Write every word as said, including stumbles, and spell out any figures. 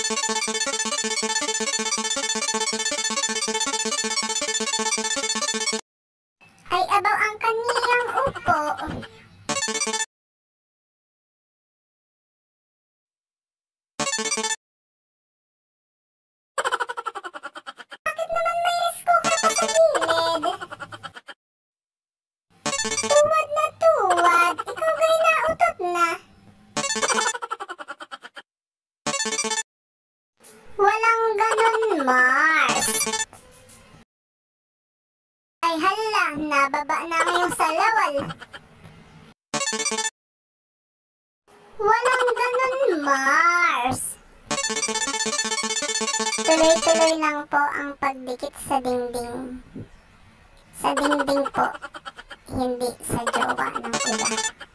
Ay abaw ang kaniyang upo. Bakit naman may risko ka pa sa gilid? Tuwad na tuwad, ikaw gay nautot na. Walang ganon, Mars. Ay hala, nababa na ngayong salawal. Walang ganon, Mars. Tuloy-tuloy lang po ang pagdikit sa dingding. Sa dingding po, hindi sa jowa ng iba.